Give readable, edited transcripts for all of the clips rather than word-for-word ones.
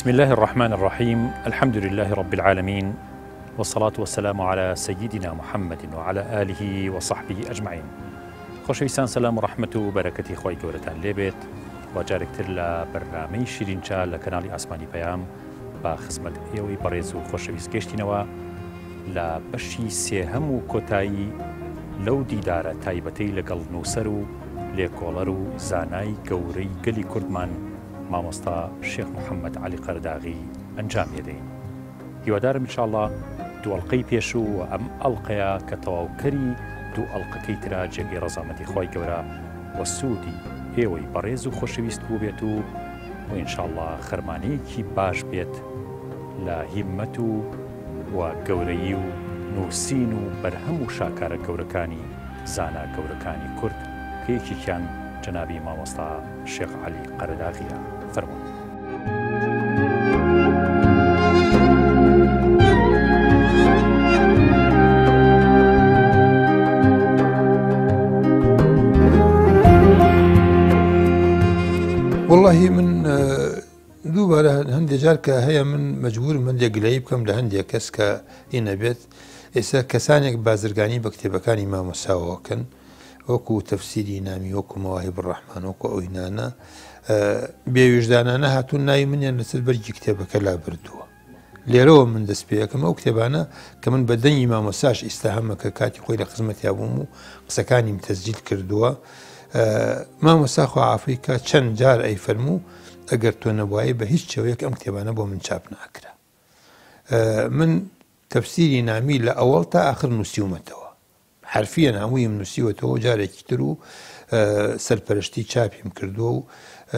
بسم الله الرحمن الرحيم. الحمد لله رب العالمين، والصلاة والسلام على سيدنا محمد وعلى آله وصحبه أجمعين. خۆشەویستان سەلام و ڕەحمەت و بەرەکەتی خۆی گەورەتان لێبێت و جارێکتر لە بەرنامەی شیرینچا لە کەناڵی ئاسمانی پەیام بە خزمەت ئێوەی بەڕێز و خۆشەویست گەشتینەوە لە بەشی سێهەم و کۆتایی لەو دیدارە تایبەتەی لەگەڵ نووسەر و لێکۆڵەر و زانای گەورەی گەلی کوردمان مامۆستا شێخ محەممەد عەلی قەرداغی ئەنجام دەدەین. هیوادارم ئینشاءڵڵا دووەڵقەی پێشوو و ئەم ئەڵقەیە کە تەواوکەری دوو ئەڵلقەکەی ترا جێگەی ڕەزامەتی خۆی گەورە وە سوودی ئێوەی بەڕێز و خۆشەویست بوو بێت و ئینشاءڵڵا خەرمانەیەکی باش بێت لە هیممەت و گەورەیی و نووسین و بەرهەم و شاکارە گەورەکانی زانا گەورەکانی کورد کە یەکێکیان جەنابی مامۆستا شێخ عەلی قەرداغیە. فەرموون. والله من دووبارە هەندێک جار کە هەیە من مەجبورم هەندێک گلەیی بکەم لە هەندێک کەس کە ئینە بێت ئێستا کەسانێک بازرگانی بە کتێبەکانی مامۆساوەکەن وەکو تەفسیری نامی وەکو مەواهیب الرەحمان وەکو ئەوینانە بێویژدانانە هاتوون ناوی منیان لەسەر بەرگی کتێبەکە لا بردووە. لێرەوە من دەست پێەکەم ئەو کتێبانە کە من بە دەنگی مامۆساش ئیستاهەمەکە کاتی خۆی لە خزمەتیا بووم و قسەکانیم تەسجیل کردووە. مامۆستا خوعافیکە چەند جار ئەی فەرموو ئەگەر تۆ نەبووایی بە هیچ شێوەیەک ئەم کتێبانە بۆ من چاپ ناکرا. من تەفسیری نامی لە ئەوەڵ تا ئاخر نووسیومەتەوە، حرفیەن هەموویم نووسیوەتەوە جارێکی تر و سەرپەرشتی چاپیم کردووە و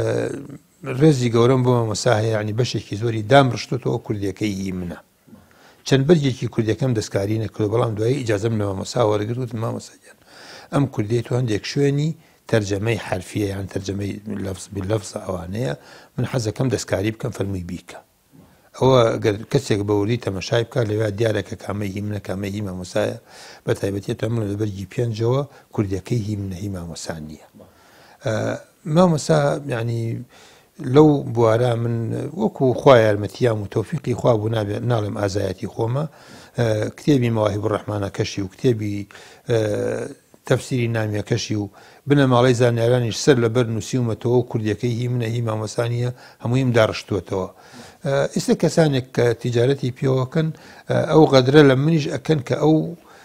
ڕێزی گەورەم بۆ مامۆستا هەیە، یعنی بەشێکی زۆری دامڕشتۆتەوە کوردیەکەی هی منە. چەند بەرگێکی کوردیەکەم دەستکاری نەکردو، بەڵام دوایی ئیجازەم لە مامۆستا وەرگرت مامۆستا گیان ئەم کوردیەی تۆ هەندێک شوێنی تەرجەمەی حرفیە یان تەرجەمەی لەفز ئەوانەیە من حەزەکەم دەستکاری بکەم فەرمووی بیکە. ئەوە گەر کەسێک بەوردی تەمەشای بکات لەوێ دیارەکە کامەی هی منە کامەی هی مامۆسایە، بە تایبەتیەوە من لە بەرگی پێنجەوە کوردیەکەی هی منە هی مامۆسا نییە. مامۆسا یعنی لەو بوارە من وەکو خوا یارمەتیام و تەوفیقی خوا بوو ناڵێم ئازایەتی خۆمە، کتێبی مەواهیب الرەحمانەکەشی و کتێبی تەفسیری نامیەکەشی و بنە ماڵەی زانیارانیش سەر لەبەر نووسیومەتەوە و کوردیەکەی هی منە هی مامۆسانیە هەموویم داڕشتووەتەوە. ئێستا کەسانێک کە تیجارەتی پێوەکەن ئەو غەدرە لە منیش ئەکەن کە ئەو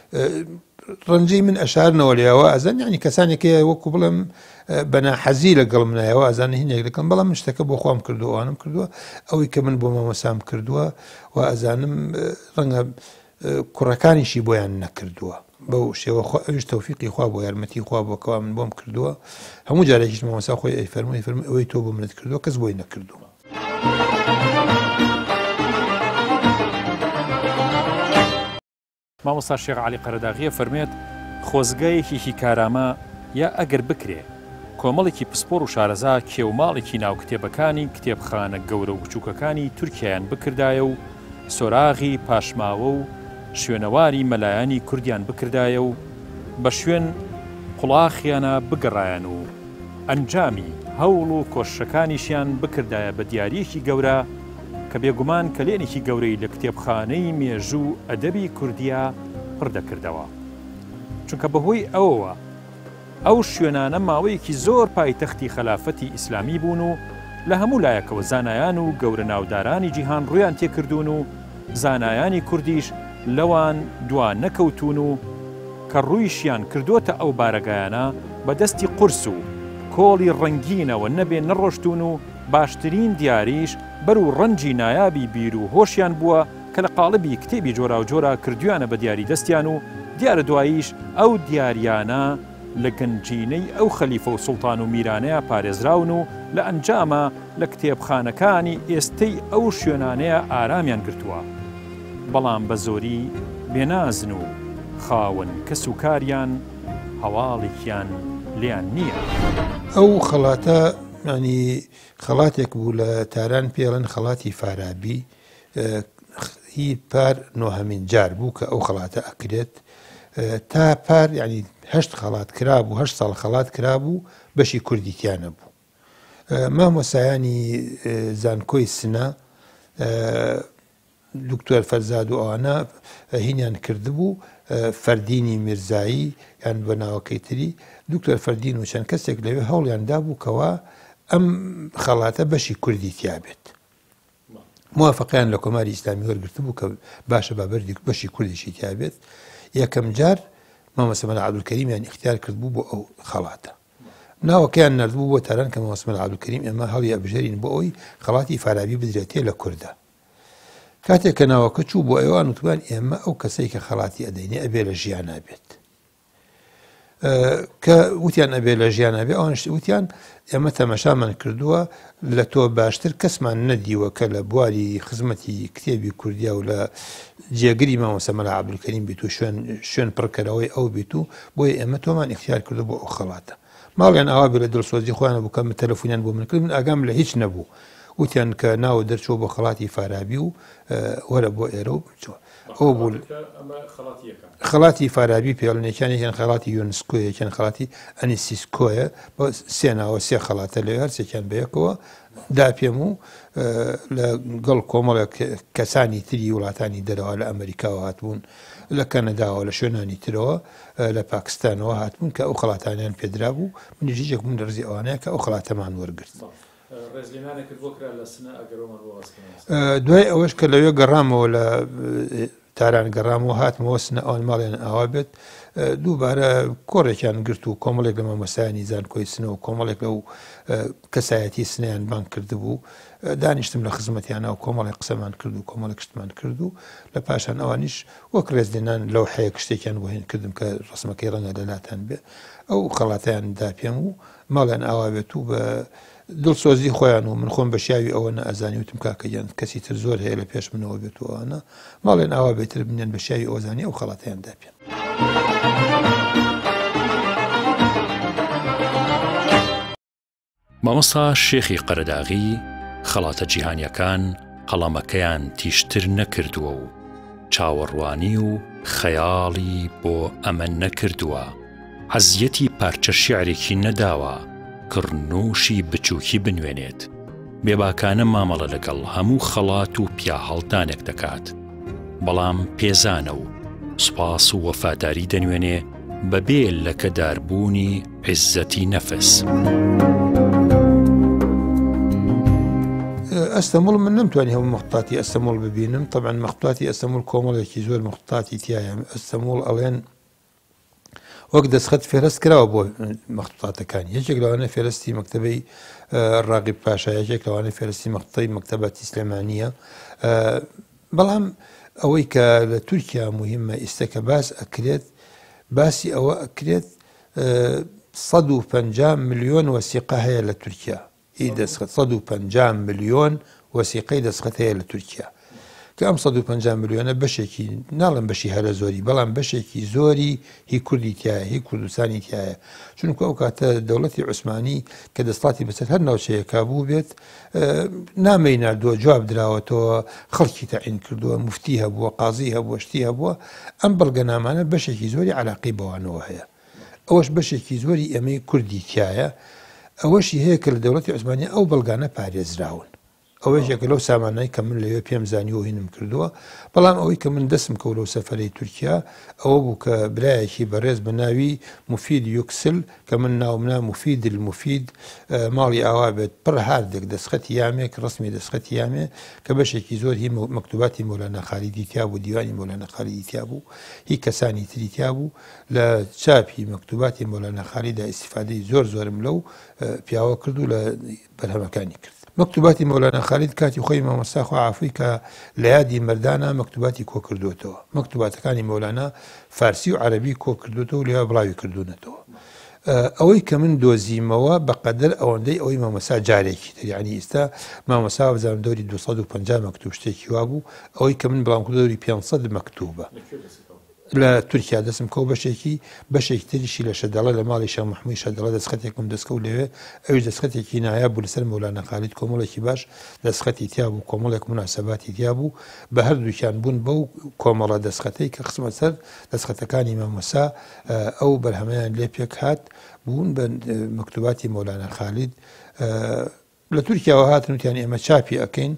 ڕەنجەی من ئەشارنەوە لێەوە ئەزان، ینی کەسانێکەیە وەکو بڵم بەناحەزی لەگەڵ منایەوە ئەزانە هینێک دەکەم، بەڵام من شتەکە بۆ خۆم کردو ئەوانم کردووە ئەوەی کە من بۆ مامۆسام کردووە و ئەزانم ڕەنگە کوڕەکانیشی بۆیان نەکردووە. بەو شێوە ئەوش تەوفیقی خوا بۆ یارمەتی خوا بۆکەوا من بۆم کردووە. هەموو جارێکیش مامۆستا خۆی ئەی فەرمووی ئەوەی تۆ بۆ منت کردووە کەس بۆی نەکردووە. مامۆستا شێخ عەلی قەرداغیە فەرمێت خۆزگایەکی هیکارامە یا ئەگەر بکرێ کۆمەڵێکی پسپۆڕ و شارەزا کێوماڵێکی ناو کتێبەکانی کتێبخانە گەورە و بچووکەکانی تورکیایان بکردایە و سۆراغی پاشماوە و شوێنەواری مەلایانی کوردیان بکردایە و بە شوێن قوڵاخیانە بگەڕایەن و ئەنجامی هەوڵ و کۆشەکانیشیان بکردایە بە دیاریەکی گەورە کە بێگومان کەلێنێکی گەورەی لە کتێبخانەی مێژوو ئەدەبی کوردیا پڕ دەکردەوە. چونکە بەهۆی ئەوەوە ئەو شوێنانە ماوەیەکی زۆر پایتەختی خەلافەتی ئیسلامی بوون و لە هەموو لایەکەوە زانایان و گەورە ناودارانی جیهان ڕویان تێکردوون و زانایانی کوردیش لەوان دوان نەکەوتون و کە ڕوویشیان کردوتە ئەو بارەگایانە بە دەستی قورس و کۆڵی ڕەنگینەوە نەبێ نەڕۆشتون و باشترین دیاریش بەر و ڕەنجی نایابی بیر و هۆشیان بووە کە لە قاڵبی کتێبی جۆرا و جۆرا کردویانە بە دیاری دەستیان و دیارە دواییش ئەو دیاریانە لە گەنجینەی ئەو خەلیفە و سوڵتان و میرانەیە پارێزراون و لە ئەنجامە لە کتێبخانەکانی ئێستەی ئەو شوێنانەیە ئارامیان گرتووە، بەڵام بە زۆری بێنازن و خاوەن کەس و کاریان هەواڵێکیان لیان نییە. ئەو خەڵاتە ینی خەڵاتێک بوو لە تاران پێڵەن خەڵاتی فارابی، هی پار نۆهەمین جار بوو کە ئەو خەڵاتە ئەکرێت تا پار ینی 8 خەڵات کرابوو 8 ساڵ خەڵات کرابوو بەشی کوردیتیانە بوو. مامۆسایانی زانکۆی سنە دکتۆر فەرزاد و ئەوانە هینیان کردبوو فەردینی میرزایی یان بە ناوەکەی تری دکتۆر فەردین و چەند کەسێک لەوێ هەوڵیاندا بوو کەوا ئەم خەڵاتە بەشی کوردی تیابێت موافقیان لە کۆماری ئیسلامی وەرگرتە بوو کە باشە بابەری بەشی کوردیشی تیابێت یەکەم جار مامۆستا مەلا عەبدولکەریمیان اختیار کردبوو بۆ ئەو خەڵاتە ناوەکەیان نردبوو بۆ تاران کە مامۆستا مەلا عەبدولکەریم ئێمە هەڵی ئەبژێرین بۆ ئەوی خەڵاتی فارابی بدرێتێ لە کوردە کاتێک کە ناوەکە چوو بۆ ئێوان وتوان ئێمە ئەو کەسەی کە خەڵاتی ئەدەینێ ئەبێ لە ژیان نابێت کە وتیان ئەبێ لە ژیان نابێ ئەوانش وتیان ئێمە تەمەشامان کردووە لە تۆ باشتر کەسمان نەدیوە کە لە بواری خزمەتی کتێبی کوردیا و لە جێگری مامۆستا مەلا عەبدولکەریم بیت و شوێن پڕکەرەوەی ئەو بیت و بۆیە ئێمە تۆمان اختیار کردو بۆ ئەو خەڵاتە ماڵیان ئاوا بێ لە دڵسۆزی خۆیانە بوو کە تەلەفۆنیان بۆ من کرد من ئاگام لە هیچ نەبوو وتیان کە ناوە دەرچۆ بۆ خەڵاتی فارابی و وەرە بۆ ئێرە و بچوە ئەو بوو خەڵاتی فارابی پێڵنێکیانێکیان خەڵاتی یۆنسکۆیەکیان خەڵاتی ئەنیسیسکۆیە بە سێناوە سێ خەڵاتە لەوێ هەرسێکیان بەیەکەوە دا پێم و لە گەڵ کۆمەڵێک کەسانی تری وڵاتانی دەرەوە لە ئەمریکاوە هاتبوون لە کەنەداوە لە شوێنانی ترەوە لە پاکستانەوە هاتبوون کە ئەو خەڵاتانیان پێدرا بوو منیژێک من لە ڕزی ئەوانەیە کە ئەو خەڵاتەمان وەرگرت دوای ئەوەش کە لەوێ گەڕامەوە لە تاران گەڕامەوە هاتمەوە سنە ئەوان ماڵیان ئاوا بێت دووبارە کۆڕێکیان گرت و کۆمەڵێک لە مامۆستایانی زانکۆی سنەوە کۆمەڵێک لەو کەسایەتی سنیان بان کردبوو دانیشتم لە خزمەتیانە و کۆمەڵی قسەمان کرد و کۆمەڵێک شتمان کرد و لە پاشان ئەوانیش وەک ڕێزلێنان لەو حەیە شتێکیان بۆ هێن کردم کە ڕسمەکەی ڕەنگە لەلاتان بێ ئەو خەڵاتیان دا پێم و ماڵیان ئاوا بێت و بە دڵسۆزی خۆیان و من خۆم بە شیاوی ئەوە ئەزانی وتم کاکەیان کەسی تر زۆر هەیە لە پێش منەوە بێت و ئەوانە ماڵێن ئاوا بێتتر بنیان بە شیاوی ئەوزانی ئەو خەڵاتیان دا پێن مامۆستا شێخی قەرەداغی خەڵاتە جیهانیەکان قەڵەمەکەیان تیشتر نەکردووە و چاوەڕوانی و خەیاڵی بۆ ئەمە نەکردووە حەزیەتی پارچە شیعرێکی نەداوە کڕنووشی بچووکی بنوێنێت بێباکانە مامەڵە لەگەڵ هەموو خەڵات و پیا هەڵدانێک دەکات بەڵام پێزانە و سوپاس و وەفاداری دەنوێنێ بەبێ لەکەداربوونی عیزەتی نەفس ئەستەموڵ من نەمتوانی هەموو مەخطوطاتی ئەستەموڵ ببینم طبعا مەخطوطاتی ئەستەموڵ کۆمەڵێکی زۆر مەخطوطاتی تایە ئەستەموڵ ئەڵێن وەک دەستخەت فێرست کراوە بۆ مەخطوطاتەکانی یەکێک لەوانە فێرستی مەکتەبەی ڕاغیب پاشا یەکێک لەوانە فێرستی مەخطوطەی مەکتەبەتی سلێمانیە بەڵام ئەوەی کە لە تورکیا مهمە ئێستاکە باس ئەکرێت باسی ئەوە ئەکرێت 150 ملیۆن وەسیقە هەیە لە تورکیا دەستخەت 150 ملیۆن وەسیقەی دەستخەت هەیە لە تورکیا کە ئەم 150 ملیۆنە بەشێکی ناڵم بەشی هەرە زۆری بەڵام بەشێکی زۆری هی کوردی تایە هی کوردستانی تایە چونکە ئەو کاتە دەوڵەتی عوسمانی کە دەسڵاتی بەسەر هەر ناوچەیەکا بوو بێت نامەی نردووە جواب دراوەتەوە خەڵکی تەعین کردووە مفتی هەبووە قازی هەبووە شتی هەبووە ئەم بەڵگەنامانە بەشێکی زۆری عەلاقەی بەوانەوە هەیە ئەوەش بەشێکی زۆری ئەمەی کوردی تایە ئەوەشی هەیە کە لە دەوڵەتی عوسمانی ئەو بەڵگانە پارێزراون ئەوەیەکە لەو سامانەی کە من لەوێ پێم زانی و هینم کردووە بەڵام ئەوەی کە من دەستم کەوت لەو سەفەرەی تورکیا ئەوە بوو کە برایەکی بەڕێز بە ناوی مفید یوکسل کە من ناومنا مفید المفید ماڵی ئاوا بێت پڕ هاردێک دەستخەتی یامێک ڕسمی دەستخەتی یامێ کە بەشێکی زۆر هی مەکتوباتی مۆلانا خالیدی تیا بوو دیوانی مۆلانا خالیدی تیا بوو هی کەسانی تری تیا بوو لە چاپی مەکتوباتی مۆلانا خالیدا ئیستیفادەی زۆر زۆرم لەو پیاوە کرد و لە بەرهەمەکانی کرد مەکتوباتی مۆلانا خالید کاتی خۆی مامۆستا خوعافوی کە لە یادی مەردانە مەکتوباتی کۆ کردوێتەوە مەکتوباتەکانی مۆلانا فارسی و عەرەبی کۆ کردوێتەوە و لێوە بڵاوی کردوونەتەوە ئەوەی کە من دۆزیمەوە بەقەدەر ئەوەندەی ئەوەی مامۆستا جارێکی تر یعنی ئێستا مامۆستا بزانم دەوری 250 مەکتوب شتێکی وا بوو ئەوەی کە من بڵام کردو دەوری 500 مەکتوبە لە تورکیا دەستم کەو بەشێکی تریشی لە شەدەڵە لە ماڵی شەح محموودی شەدەڵە دەستخەتێکم دەستکەوت لەوێ ئەوش دەستخەتێکی نایاب بوو لەسەر مۆلانا خالید کۆمەڵێکی باش دەستخەتی تیا بوو کۆمەڵێک مناسەباتی تیا بوو بە هەردووکیان بوون بەو کۆمەڵە دەستخەتەی کە خستمە سەر دەستخەتەکانی مامۆستا ئەو بەرهەمەیان لێ پێک هات بوون بە مەکتوباتی مۆلانا خالید لە تورکیاوە هاتن وتیان ئێمە چاپی ئەەکەین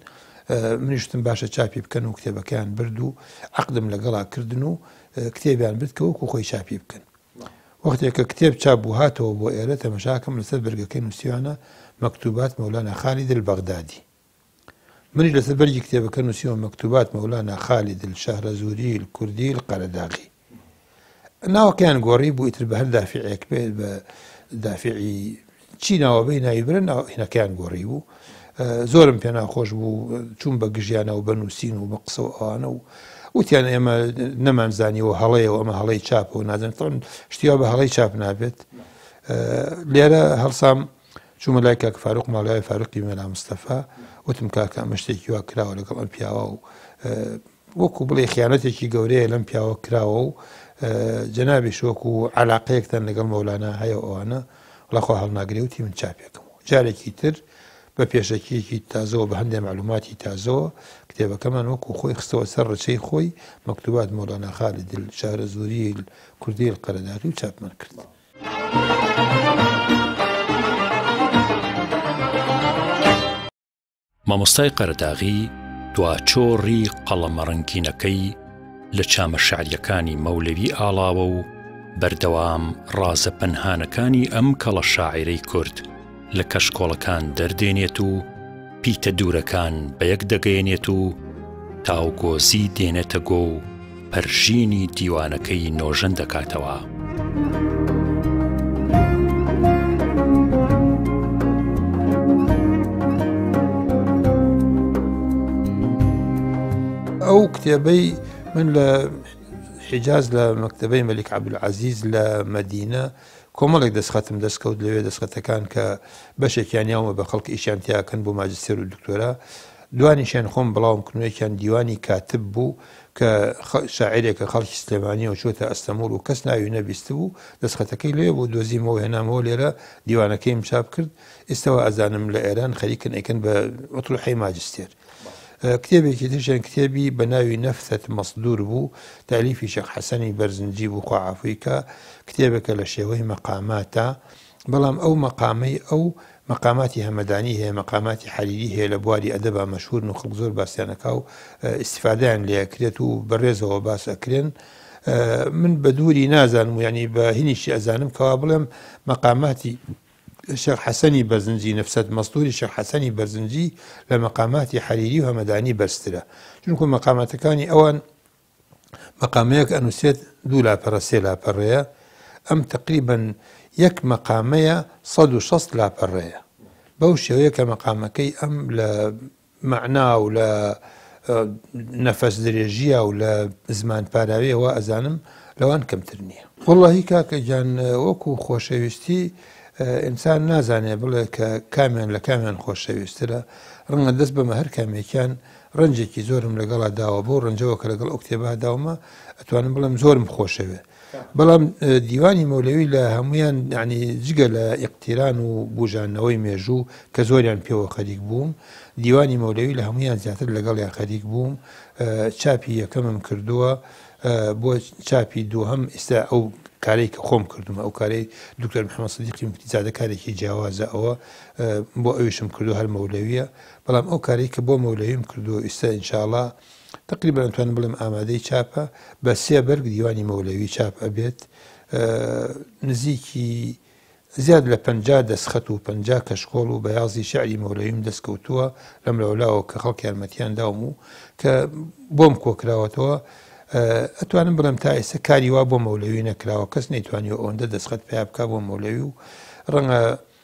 منیشتم باشە چاپی بکەن و کتێبەکەیان برد و عقدم لەگەڵا کردن و کتێبیان برد کە وەکو خۆی چاپی بکەن. وەختێک کە کتێب چاپ بوو هاتەوە بۆ ئێرە تەمەشاکەم لەسەر بەرگەکەی نووسیوانە مەکتوبات مەولانا خالید البەغدادی. منیش لەسەر بەرگی کتێبەکە نووسیوە مەکتوبات مەولانا خالید الشەهرەزووری الکوردی القەرەداغی. ناوەکەیان گۆڕی بوو ئیتر بە هەر دافعێک بێت بە دافعی چی ناوەبەی ناوی برن هینەکەیان گۆڕی بوو. زۆرم پێ ناخۆش بوو چوون بە گژیانە و بە نووسین و بە قسە و ئەوانە و وتیان ئێمە نەمانزانیەوە هەڵەیەوە ئەمە هەڵەی چاپە و نازانێت شتیوا بە هەڵەی چاپ نابێت. لێرە هەڵسام چوومە لای کاک فاروق ماڵای فاروقی مەلا مستەفا وتم کاکە ئەمە شتێکی وا کراوە لەگەڵ ئەم پیاوە و وەکو بڵێ خیانەتێکی گەورەیە لەم پیاوە کراوە و جەنابیش وەکو عەلاقەیەکتان لەگەڵ مەولانا هەیە ئەوانە وڵاخوا هەڵناگرێ وتی من چاپێکم. جارێکی تر بە پێشەکیەکی تازەوە بە هەندێک معلوماتی تازەوە کتێبەکەمان وەکو خۆی خستەوە سەر ڕچەی خۆی مەکتوبات مەولانا خالید الشەهرەزووری الکوردی القەرەداغی و چاپمان کرد. مامۆستای قەرەداغی دواچۆڕی قەڵەمە ڕەنگینەکەی لە چامە شعریەکانی مەولەوی ئاڵاوە و بەردەوام ڕازە پەنهانەکانی ئەم کەڵە شاعیرەی کورد لە کەشکۆڵەکان دەردێنێت و پیتە دوورەکان بە یەک دەگەیەنێت و تاوگۆزی دێنێتە گۆ و پەرژینی دیوانەکەی نۆژەن دەکاتەوە. ئەو کتێبەی من لە حیجاز لە مەکتەبەی مەلیک عەبدولعەزیز لە مەدینە کۆمەڵێک دەستخەتم دەستکەوت لەوێ دەستخەتەکان کە بەشێکیان یاومە بە خەڵکی ئیشیان تیاکەن بۆ ماجستێر و دکتۆرا دوانیشیان خۆم بڵاوم کردنەوەیەکیان دیوانی کاتب بوو کە شاعیرێکە خەڵکی سلێمانی و چۆتە ئەستەموڵ و کەس ناوی نەبیست بوو دەستخەتەکەی لێ بۆ دۆزیمەوە هێنامەوە لێرە دیوانەکەیم چاپ کرد ئێستاوە ئەزانم لە ئێران خەریکن ئەیکەن بە ئۆتروحەی ماجستێر. کتێبێکی ترشیان کتێبی بە ناوی نەفسەت مەسدور بوو تالیفی شێخ حەسەنی بەرزنجی بوو خواعافوی کە کتێبێکە لە شێوەی مەقاماتە بەڵام ئەو مەقامەی ئەو مەقاماتی هەمەدانی هەیە مەقاماتی حەریری هەیە لە بواری ئەدەبا مەشهور و خەڵک زۆر باسییانەکە و ئیسیفادەیان لێکرێت و بەڕێزەوە باس ئەکرێن. من بە دووری نازانم و ینی بە هینیشی ئەزانم کەوا بڵێم مەقاماتی شێخ حەسەنی بەرزنجی نەفسەت مەسدوری شێخ حەسەنی بەرزنجی لە مەقاماتی حەریری و هەمەدانی بەرزترە چونکو مەقاماتەکانی ئەوان مەقامەیەک ئەنووسێت دوو لاپەڕە سێ لاپەڕەیە ئەم تقریبەن یەک مەقامەیە 160 لاپەڕەیە بەو شێوەیە کە مەقامەکەی ئەم لە مەعنا و لە نەفەس درێژیە و لە زمان پاراویەوە ئەزانم لەوان کەمتر نییە. وەڵڵاهی کاکە گیان وەکو خۆشەویستی ئینسان نازانێ بڵێ کە کامیان لە کامیان خۆشەویسترە ڕەنگە دەست بەمە هەر کامێکیان ڕەنجێکی زۆرم لەگەڵا داوە بۆ ڕەنجەوە کە لەگەڵ ئەو کتێبا داومە ئەتوانم بڵێم زۆرم خۆشەوێ بەڵام دیوانی مەولەوی لە هەمویان ینی جگە لە ئیقتیران و بوژانەوەی مێژوو کە زۆریان پێوە خەریک بووم دیوانی مەولەوی لە هەمویان زیاتر لەگەڵ یا خەریک بووم چاپی یەکەمم کردووە بۆ چاپی دووهەم ئێستا ئەو کارێک کە خۆم کردومە ئەو کارەی دکتۆر محەممەد سەدیقی مفتیزادە کارێکی جیاوازە ئەوە بۆ ئەویشم کردو هەر مەولەویە بەڵام ئەو کارێک کە بۆ مەولەویم کردو ئێستا ئینشاءڵڵا تقریبا ئەتوانم بڵێم ئامادەی چاپە بە 3 بەرگ دیوانی مەولەوی چاپ ئەبێت نزیکی زیاد لە 50 دەستخەت و 50 کەشکۆڵ و بەیازی شعری مەولەویم دەستکەوتووە لەم لەولاوە کە خەڵک یارمەتیان داوم و کە بۆم کۆکراوەتەوە ئەتوانم بڵێم تا ئێستا کاری وا بۆ مەولەوی نەکراوە کەس نەیتوانیەوە ئەوەندە دەستخەت پێیا بکە بۆ مەولەوی و ڕەنگە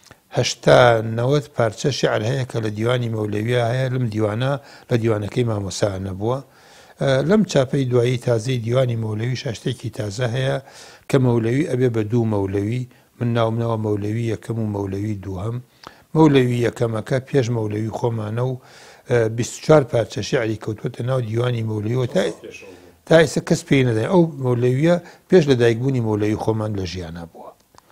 80 پارچە شعر هەیە کە لە دیوانی مەولەویە هەیە لەم دیوانە لە دیوانەکەی مامۆسا نەبووە لەم چاپەی دوایی تازەی دیوانی مەولەوی شتێکی تازە هەیە کە مەولەوی ئەبێ بە دوو مەولەوی من ناومنەوە مەولەوی یەکەم و مەولەوی دووهەم مەولەوی یەکەمەکە پێش مەولەوی خۆمانە و 24 پارچە شعری کەوتوتە ناو دیوانی مەولەویەوە تا ئێستا کەس پێی نەدەین ئەو مەولەویە پێش لە دایکبوونی مەولەوی خۆمان لە ژیانە بووە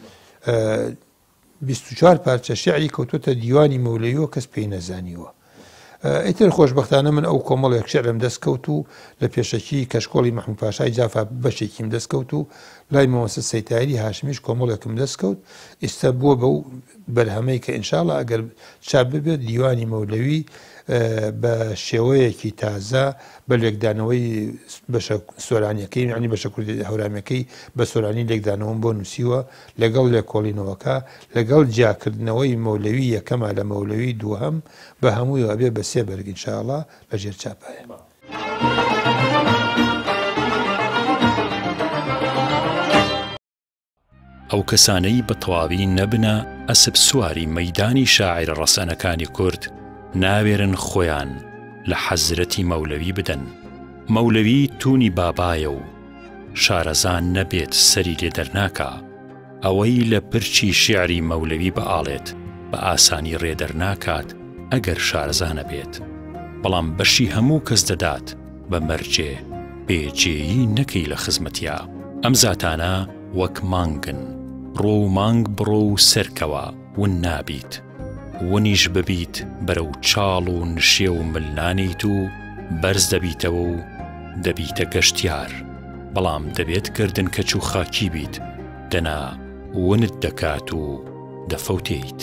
24 پارچە شعری کەوتوتە دیوانی مەولەویەوە کەس پێی نەزانیوە ئیتر خۆشبەختانە من ئەو کۆمەڵێک شعرم دەستکەوت و لە پێشەکی کەشکۆڵی مەحموود پاشای جافا بەشێکیم دەستکەوت و لای مەوەسە سەیتاری هاشمیش کۆمەڵێکم دەستکەوت ئێستا بووە بەو بەرهەمەی کە ئینشاءڵڵا ئەگەر چاپ ببێت دیوانی مەولەوی بە شێوەیەکی تازە بە لێکدانەوەی بەشە سۆرانیەکەی ینی بەشە کوردی هەورامیەکەی بە سۆرانی لێکدانەوەم بۆ نووسیوە لەگەڵ لێکۆڵینەوەکە لەگەڵ جیاکردنەوەی مەولەوی یەکەمە لە مەولەوی دووهەم بە هەمووی ئەبێ بە سێ بەرگ ئینشاءڵڵا لەژێر چاپایە. ئەو کەسانەی بە تەواوی نەبنە ئەسب سواری مەیدانی شاعیر ڕەسەنەکانی کورد ناوێرن خۆیان لە حەزرەتی مەولەوی بدەن. مەولەوی تونی بابایە و شارەزان نەبێت سەری لێ دەرناکە. ئەوەی لە پرچی شیعری مەولەوی بەئاڵێت بە ئاسانی ڕێدەرناکات ئەگەر شارەزانە بێت، بەڵام بەشی هەموو کەس دەدات بە مەرجێ بێجێیی نەکەی لە خزمەتیا. ئەم زاتانە وەک مانگن، ڕۆ و مانگ بڕۆ و سەرکەوە ون نابیت، ونیش ببیت بەرەو چاڵ و نشێ و ملنانیت و بەرز دەبیتەوە و دەبیتە گەشتیار، بەڵام دەبێت کردن کەچ و خاکی بیت، دەنا ونت دەکات و دەفەوتێیت.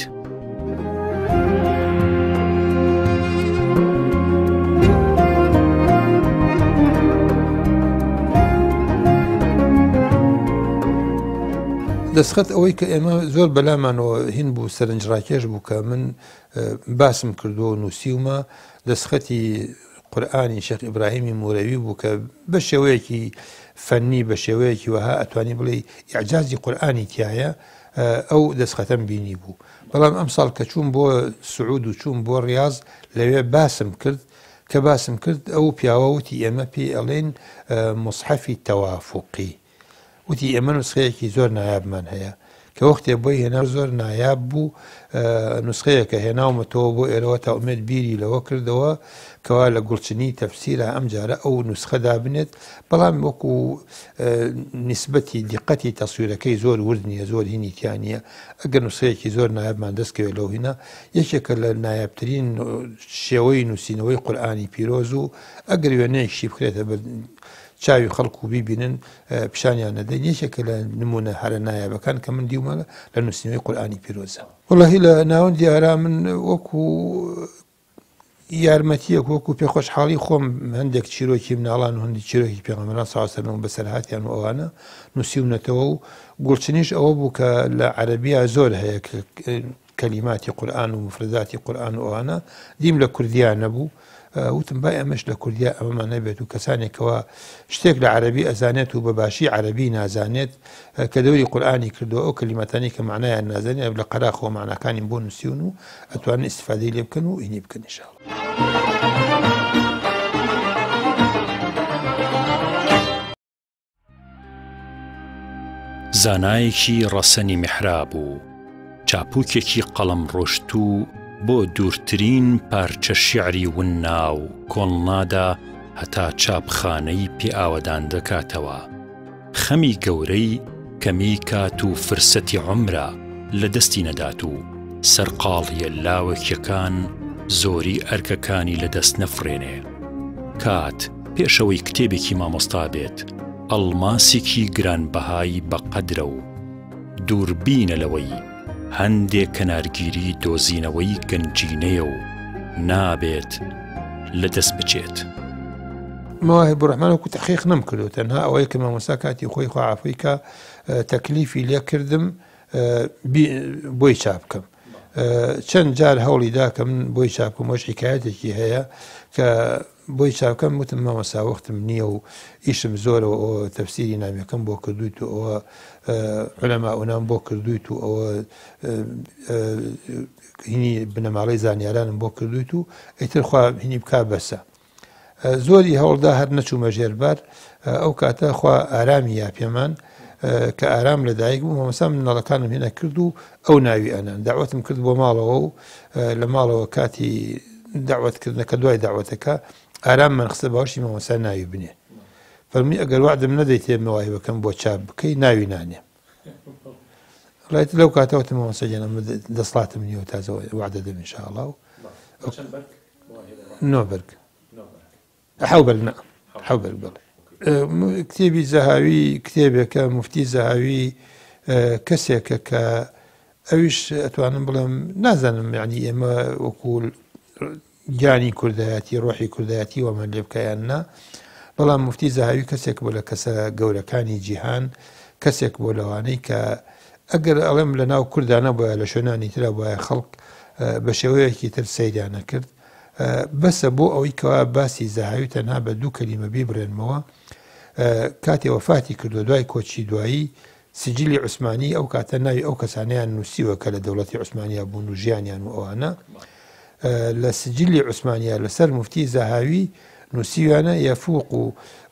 دەستخەت ئەوەی کە ئێمە زۆر بەلامانەوە هین بوو سەرنجڕاکێش بوو کە من باسم کردووە و نووسیومە دەستخەتی قورئانی شێخ ئیبراهیمی مورەوی بوو کە بە شێوەیەکی فەنی بە شێوەیەکی وەها ئەتوانی بڵێ ئیعجازی قورئانی تایە ئەو دەستخەتەم بینی بوو. بەڵام ئەم ساڵ کە چوون بۆ سعود و چوون بۆ ڕیاض لەوێ باسم کرد کە باسم کرد ئەو پیاوە وتی ئێمە پێی ئەڵێن مصحەفی تەوافوقی، وتی ئێمە نوسخەیەکی زۆر نایابمان هەیە کە وەختێ بۆی هێنا زۆر نایاب بوو. نوسخەیە کە هێناومەتەوە بۆ ئێرەوە تا ئومێد بیری لەوە کردەوە کەوا لە گوڵچنی تەفسیرە ئەم جارە ئەو نوسخەدا بنێت، بەڵام وەکو نیسبەتی دیقەتی تەسویرەکەی زۆر ورد نییە، زۆر هینیتیانە. ئەگەر نوسخەیەکی زۆر نایابمان دەستکەوێت لەو هینە یەکێکە لە نایابترین شێوەی نووسینەوەی قورئانی پیرۆز و ئەگەر وێنەیەکشی بکرێتە چاوی خەڵک و بیبینن پیشانیان نەدەین. یەکێکە لە نمونە هەرە نایابەکان کە من دیومە لە نووسینەوەی قورئانی پیرۆزە. وەڵاهی لە ناوەندی ئارا من وەکو یارمەتیەک وەکو پێخۆشحاڵی خۆم هەندێک چیرۆکی مناڵان و هەندی چیرۆکی پێغەمبەران سەڵڵاهو عەلەیهی وسەلەم بەسەرهاتیان و ئەوانە نووسیونەتەوە و گوڵچنیش ئەوە بوو کە لە عەرەبیە زۆر هەیە کەلیماتی قورئان و مفرداتی قورئان و ئەوانە دیم لە کوردیان نەبوو. وتم با ئەمەش لە کوردیا ئەمەمان نەبێت و کەسانێکەوە شتێک لە عەرەبی ئەزانێت و بەباشی عەرەبی نازانێت کە دەوری قورئانی کردووە ئەو کەلیماتانی کە معنایان نازانێت لە قەراخەوە معناکانی بۆ نووسیون و ئەتوانن ئیستیفادەی لێ بکەن و ئینی بکەن ئینشاءڵڵا. زانایەکی ڕەسەنی میحراب و چاپووکێکی قەڵەم ڕۆشتوو بۆ دوورترین پارچە شیعری ونناو کۆڵنادا هەتا چاپخانەی پێ ئاوەدان دەکاتەوە. خەمی گەورەی کەمی کات و فرسەتی عومرە لە دەستی نەدات و سەرقاڵیە لاوەکیەکان زۆری ئەرکەکانی لە دەست نەفرێنێ. کات پێشەوەی کتێبێکی مامۆستا بێت ئەڵماسێکی گرانبەهای بەقەدرە و دووربینە لەوەی هەندێک کەنارگیری دۆزینەوەی گەنجینەیە و نابێت لە دەست بچێت. مەواهب بڕەحمان وەکو تەحقیق نەمکردو، تەنها ئەوەی کە مامۆستا کاتی خۆی خواعافی کە تەکلیفی لێ کردم بۆی چاپ بکەم. چەند جار هەوڵی دا کە من بۆی چاپ بکەم، وەش حکایەتێکی هەیە کە بۆی چاپکەم وتم مامۆستا وەختم نییە و ئیشم زۆرەوە ئەوە تەفسیری نامەکەم بۆ کردویت و ئەوە عولەماونام بۆ کردویت و ئەوە هینی بنەماڵەی زانیارانم بۆ کردویت و ئیتر خوا هینی بکا بەسە. زۆری هەوڵدا هەر نەچوومە ژێربار. ئەو کاتە خوا ئارامی یا پێمان کە ئارام لەدایک بوو مامۆستا مناڵەکانم هێنا کرد و ئەو ناوی ئەنان داوەتم کرد بۆ ماڵەوە و لە ماڵەوە کاتی داوەتکردنەکە دوای داوەتەکە ئارام من خستە باوەشی مامۆستا ناوی بنێ. فەرمی ئەگەر وعدم نەدەیت مەواهبەکەم بۆ چاپ بکەی ناوی نانێ. ڕایت لەو کاتەوەتم مامۆستا جێنم دەسڵاتم نییە و تازەوە وعدە دەم ئینشاءڵڵا و نۆبەرگ حەوبەرگ نە حەوبەرگ بڵێ. کتێبی زەهاوی کتێبێکە مفتی زەهاوی کەسێکە کە ئەویش ئەتوانم بڵێم نازانم یعنی ئێمە وەکو گیانی کوردایەتی ڕۆحی کوردایەتی وەمان لێ بکەیاننا بەڵام مفتی زاهاوی کەسێک بۆ لە کەسە گەورەکانی جیهان کەسێک بۆ لەوانەی کە ئەگەر ئەڵێم لە ناو کوردانە بۆە لە شوێنانی ترە بۆە خەڵک بە شێوەیەکی تر سەیریانە کرد بەسە بۆ ئەوەی کەوا باسی زاهاوی تەنها بە دوو کەلیمە بیبرێنمەوە کاتێ وەفاتی کردو دوای کۆچی دوایی سجلی عوسمانی ئەو کاتە ناوی ئەو کەسانیان نووسیوە کە لە دەوڵەتی عوسمانیا بوون و ژیانیان و ئەوانە لە سجلی عوسمانیا لەسەر مفتی زاهاوی نووسیوانە یەفوق و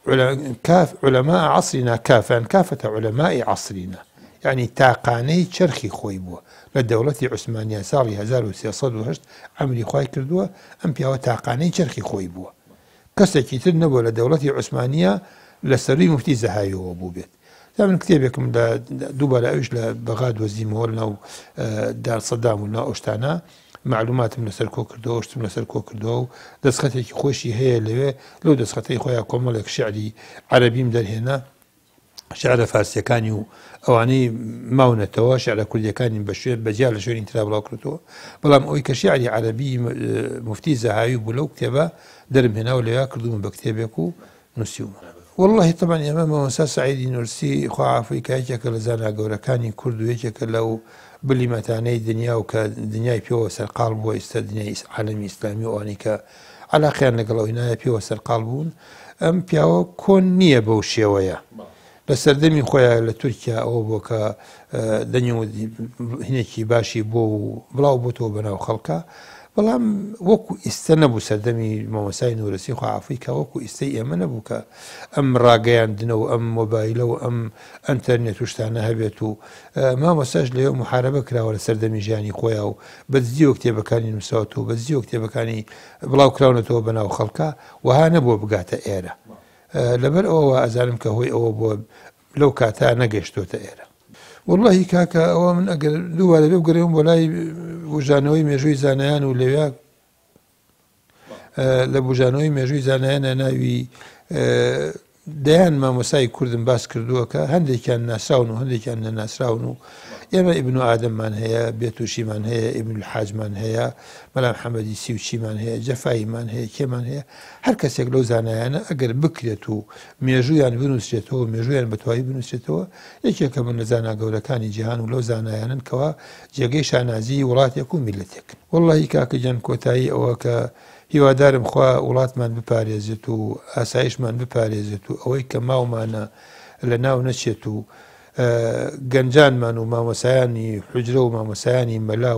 علەما عەسرینا کافەتە علەمای عەسرینا یعنی تاقانەی چرخی خۆی بووە لە دەوڵەتی عوسمانیا ساڵی 1308 ئەمری خوای کردووە ئەم پیاوە تاقانەی چرخی خۆی بووە کەسێکی تر نەبووە لە دەوڵەتی عوسمانیا لە سەروی مفتی زاهاویەوە بوو بێت تا من کتێبێکم دووبارە ئەوش لە بەغا دۆزیمەوە لەناو دارسەدام و ناو ئەوشتانە معلوماتم لەسەر کۆ کردەوە شتم لەسەر کۆ کردەوە و دەستخەتێکی خۆشی هەیە لەوێ لەو دەستخەتەی خۆیان کۆمەڵێک شعری عەرەبیم دەرهێنا شعرە فارسیەکانی و ئەوانەی ماونەتەوە شعرە کوردیەکانی بەجیا لە شوێنی ترا بڵاو کردەوە بەڵام ئەوەی کە شعری عەرەبی مفتی زاهاوی بوو لەو کتێبە دەرم هێنا و لەوێ کردومە بە کتێبێک و نووسیومە والله طبعا ئێمە مامۆستا سعیدی نورسی خواعافی کە یەکێکە لە زانا گەورەکانی کورد و یەکێکە لەو بلیمەتانەی دنیا و کە دنیای پێوە سەرقاڵ بووە ئێستا دنیای عالەمی ئیسلامی ئەوانەی کە عەلاقیان لەگەڵ هینایە پێوە سەرقاڵ بوون ئەم پیاوە کۆن نییە بەو شێوەیە لە سەردەمی خۆیان لە تورکیا ئەوە بۆ کە دەنیوە هینێکی باشی بۆ و بڵاو بۆتەوە بەناو خەڵکە بەڵام وەکو ئیستە نەبوو سەردەمی مامۆسای نورسی خواعافی کە وەکو ئیستەی ئێمە نەبوو کە ئەم ڕاگەیاندنە و ئەم مۆبایلە و ئەم ئەنتەرنێت و شتانە هەبێت و مامۆساش لەوێ محارەبە کراوە لە سەردەمی ژیانی خۆیان و بەدزدیوە کتێبەکانی نووساوەتەوە بەدزدیوە کتێبەکانی بڵاو کراونەتەوە بەناو خەڵکە وها نەبووە بگاتە ئێرە لەبەر ئەوە ئازانم کە هۆی ئەوە بۆ لەو کاتا نەگەشتۆتە ئێرە والله کاکە ئەوە من ئەگەر دووبارە بێ بگەڕێم بۆ لای بژانەوەی مێژووی زانایان و لەوێ لە بژانەوەی مێژووی زانایانە ناوی دەیان مامۆسای کوردم باس کردووە کە هەندێکیان ناسراون و هەندێکیان نەناسراون و ئێمە ئیبن ئادەممان هەیە بێتوشیمان هەیە ئیبن الحاجمان هەیە مەلام حەمەدی سیوچیمان هەیە جەفاییمان هەیە کێمان هەیە هەر کەسێک لەو زانایانە ئەگەر بکرێت و مێژوویان بنووسێتەوە مێژوویان بەتەواوی بنووسێتەوە یەکێکە من لە زانا گەورەکانی جیهان و لەو زانایانن کەوا جێگەی شانازی وڵاتێک و میلەتێک وەڵڵاهی کاکە گیان کۆتایی ئەوە کە هیوادارم خوا وڵاتمان بپارێزێت و ئاسایشمان بپارێزێت و ئەوەی کە ماومانە لە ناو نەچێت و گەنجانمان و مامۆسایانی حجرە و مامۆسایانی مەلاو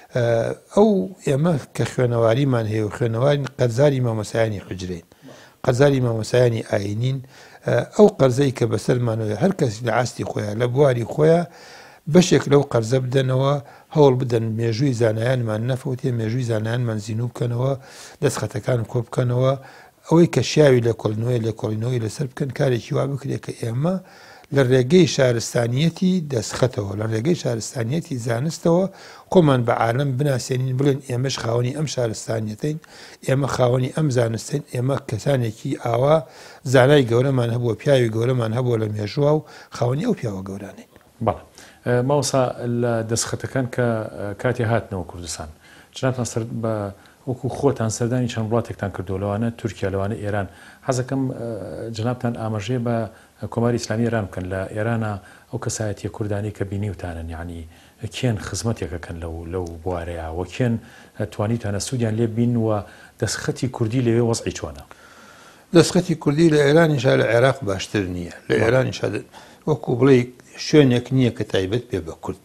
ئەو ئێمە کە خوێنەواریمان هەیە و خوێنەواری قەرزاری مامۆسایانی حجرین قەرزاری مامۆسایانی ئاینین ئەو قەرزەی کە بەسەرمانەوە هەر کەسی لە ئاستی خۆیان لە بواری خۆیان بەشێک لەو قەرزە بدەنەوە هەوڵ بدەن مێژووی زانایانمان نەفەوتێ مێژووی زانایانمان زیینوو بکەنەوە دەستخەتەکان کۆ بکەنەوە ئەوەی کە شیاوی لە کۆڵنەوەی لە کۆڵینەوەی لەسەر بکەن کارێکی وا بکرێت کە ئێمە لە ڕێگەی شارستانیەتی دەستخەتەوە لە ڕێگەی شارستانیەتی زانستەوە خۆمان بە عالەم بناسیێنین بڵێن ئێمەش خاوەنی ئەم شارستانیەتین ئێمە خاوەنی ئەم زانستین ئێمە کەسانێکی ئاوا زانای گەورەمان هەبووە پیاوی گەورەمان هەبووە لە مێژووە و خاوەنی ئەو پیاوە گەورانین بەڵێ ماوەسا لە دەستخەتەکان کە کاتی هاتنەوە کوردستان جنابتان سەر بە وەکو خۆتان سەردانی چەند وڵاتێکتان کردو لەوانە تورکیا لەوانە ئێران حەزەکەم جنابتان ئاماژێ بە کۆماری ئیسلامی ئێران بکەن لە ئێرانە ئەو کەسایەتیە کوردانی کە بینیوتانن یعنی کێن خزمەتێکەکەن لەو بوارەیە و کێن توانیتانە سوودیان لێ بین و دەستخەتی کوردی لەوێ وەزعی چۆنە دەستخەتی کوردی لە ئێرانیشا لە عێراق باشتر نییە لە ئێرانیشا وەکو بڵێ شوێنێک نییە کە تایبەت پێ بە کورد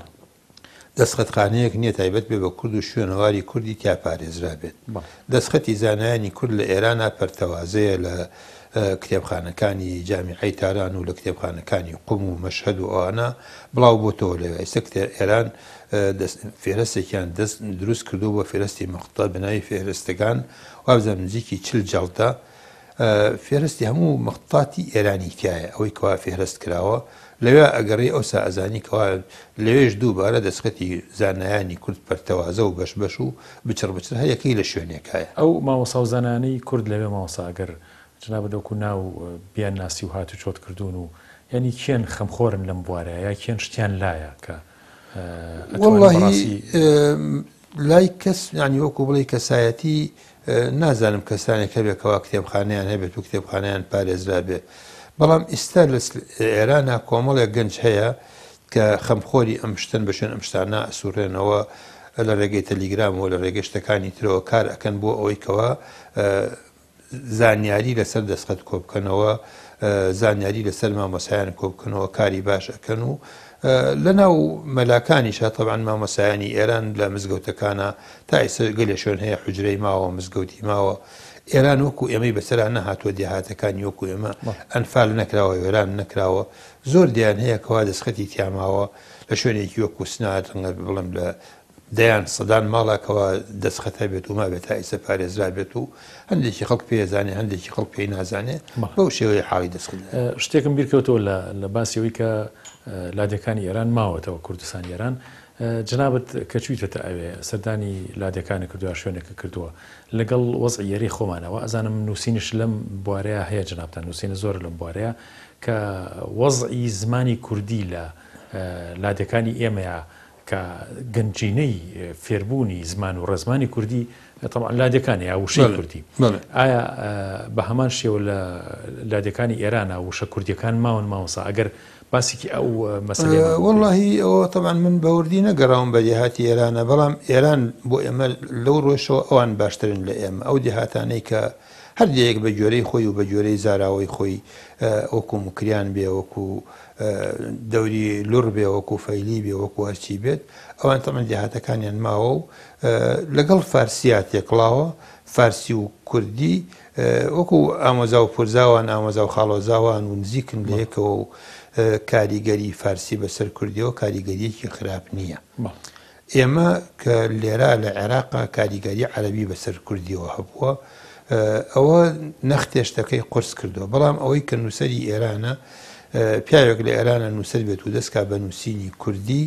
دەستخەتخانەیەک نییە تایبەت پێ بە کورد و شوێنەواری کوردی تیا پارێزرا بێت دەستخەتی زانایانی کورد لە ئێرانە پەرتەوازەیە لە کتێبخانەکانی جامیعەی تاران و لە کتێبخانەکانی قوم و مەشهەد و ئەوانە بڵاو بۆتەوە لەوێ ئێستا ئێران فێرستێکیان دروست کردو بۆ فێرستی مەختا بناوی فێرستەکان وابزان نزیکی 40 جەڵتە فێرستی هەموو مەخطاتی ئێرانی تایە ئەوەی کەوا فێرست کراوە لەوێ ئەگەڕێ ئەوسا ئەزانی کەوا لەوێش دووبارە دەستخەتی زانایانی کورد پەرتەوازە و بەش و بچڕ هەر یەکەی لە شوێنێکایە ئەو ماوەسا و زانانی کورد لەوێ ماوەسا ئەگەر جناب دەوکو ناو بیان ناسی و هات و چۆت کردوون و ینی کێن خەمخۆرن لەم بوارەیە یا کێن شتیان لایە کە واللهی لای کەس ینی وەکو بڵێ کەسایەتی نازانم کەسانێک هەبێکەوە کتێبخانەیان هەبێت و کتێبخانیان پارێزرا بێ بەڵام ئێستا لە ئێرانە کۆمەڵێک گەنج هەیە کە خەمخۆری ئەم شتن بەشێن ئەم شتانە ئەسوڕێنەوە لە ڕێگەی تەلیگرامەوە لە ڕێگەی شتەکانی ترەوە کار ئەکەن بۆ ئەوەی کەوە زانیاری لەسەر دەستخەت کۆبکەنەوە زانیاری لەسەر مامۆسایان کۆبکەنەوە کاری باش ئەەکەن و لەناو مەلاکانیش تەبعاً مامۆسایانی ئێران لە مزگەوتەکانە تا ئێستا گەلێ شوێن هەیە حوجرەی ماوە مزگەوتی ماوە ئێران وەکو ئێمەی بەسەران نەهاتووە دێهاتەکانی وەکو ئێمە ئەنفال نەکراوە وێران نەکراوە زۆر دیان هەیە کەوا دەستخەتی تیاماوە لە شوێنێکی وەکو سنات بڵم لە دەیان سەدان ماڵاکەوە دەستخەتە بێت و ما بێت تا ئێستا پارێزرا بێت و هەندێکی خەڵک پێزانێ هەندێکی خەڵک پێی نازانێ بەو شێوەیە حاڵی دەستخەت شتێکم بیرکەوتەوە لە باسیەوەی کە لادەکانی ئێران ماوەتەوە کوردستانی ئێران جنابەت کە چویتەتە ئەوێ سەردانی لادەکانە کردووە شوێنێکە کردووە لەگەڵ وەزعی یەری خۆمانەوە ئەزانم نووسینش لەم بوارەیە هەیە جنابتان نووسینە زۆر لەم بوارەیە کە وەزعی زمانی کوردی لە لادەکانی ئێمەیە کە گەنجینەی فێربوونی زمان و ڕێزمانی کوردی طبعا لادەکانی یا وشەی کوردی ئایا بە هەمان شێوە لە لادەکانی ئێرانە وشە کوردیەکان ماون ماوەسا ئەگەر باسێکی ئەو مەسەلەیە وەڵڵاهی ئەوە طبعا من بەوردی نەگەڕاوم بە دێهاتی ئێرانە بەڵام ئێران بۆ ئێمە لەو ڕۆژەوە ئەوان باشترن لە ئێمە ئەو دێهاتانەی کە هەردێک بە جۆرەی خۆی و بە جۆرەی زاراوەی خۆی وەکو مکریان بێ وەکو دەوری لوڕ بێ وەکو فەیلی بێ وەکو هەرچی بێت ئەوان تەمەن دێهاتەکانیان ماوە و لەگەڵ فارسیات تێکڵاوە فارسی و کوردی وەکو ئامۆزا و پورزاوان ئامۆزا و خاڵۆزاوان و نزیکن لە یەکەوە و کاریگەری فارسی بەسەر کوردیەوە کاریگەریەکی خراپ نییە ئێمە کە لێرە لە عێراقا کاریگەری عەرەبی بەسەر کوردیەوە هەبووە ئەوە نەختێشتەکەی قرس کردووە بەڵام ئەوەی کە نووسەری ئێرانە پیاوێک لە ئێرانە نووسەر بێت و دەستکا بە نووسینی کوردی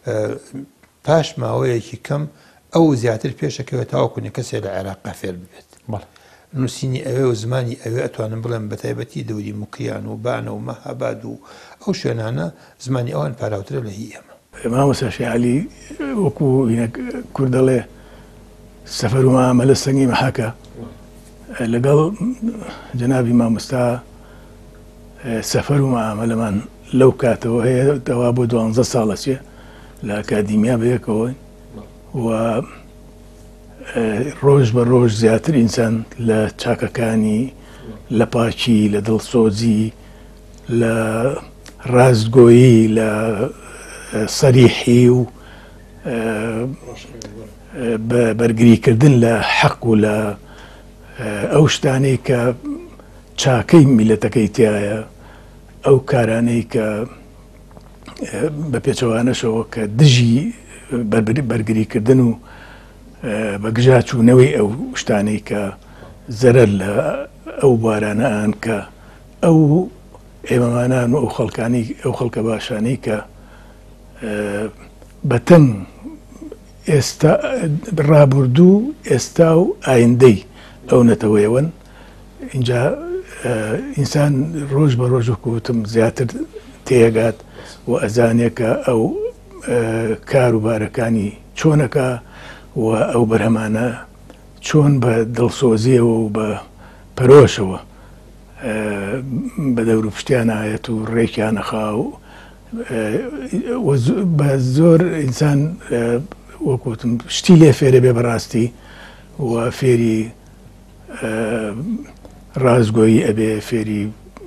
پاش ماوەیەکی کەم ئەو زیاتر پێشەکەوێت تاوەکوونی کەسێک لە عێراقا فێر ببێت نووسینی ئەوێ و زمانی ئەوێ ئەتوانم بڵێم بە تایبەتی دەوری مکریان و بانە و مەهاباد و ئەو شوێنانە زمانی ئەوان پاراوترە لە هی ئێمە مامۆستا شێعەلی وەکو کورد دەڵێ سەفەر و مەعامەلە سەنگی مەحەکە لەگەڵ جەنابی مامۆستا سەفەر و مەعامەلەمان لەو کاتەوە هەیە دەوا بۆ 12 ساڵە چێ لە ئەکادیمیا بەیەکەوە و ڕۆژ بە ڕۆژ زیاتر ئینسان لە چاکەکانی لە پاچی لە دڵسۆزی لە ڕاستگۆیی لە سەریحی و بەرگریکردن لە حەق و لە ئەو شتانەی کە چاکەی میلەتەکەی تایە ئەو کارانەی کە بە پێچەوانەشەوە کە دژی بەرگریکردن و بەگژا چوونەوەی ئەو شتانەی کە زەرەر لە ئەو بارانەیان کە ئەو ئێمەمانان و ئەو خەڵکانی ئەو خەڵکە باشانەی کە بەتەنگ ئێستا ڕابردوو ئێستا و ئایندەی ئەو نەتەوەیەوەن اینجا ئینسان ڕۆژ بە ڕۆژ وەکوتم زیاتر تێگات و ئەزانێکە ئەو کاروبارەکانی چۆنەکە و ئەو بەرهەمانە چۆن بە دڵسۆزیەوە و بە پەرۆشەوە بە دەور و پشتیان ئاەت و ڕێکیان نەخا و بە زۆر ئینسان وەکوتم شتی لێ فێرە بێ بەڕاستی و فێری ڕازگۆیی ئەبێ فێری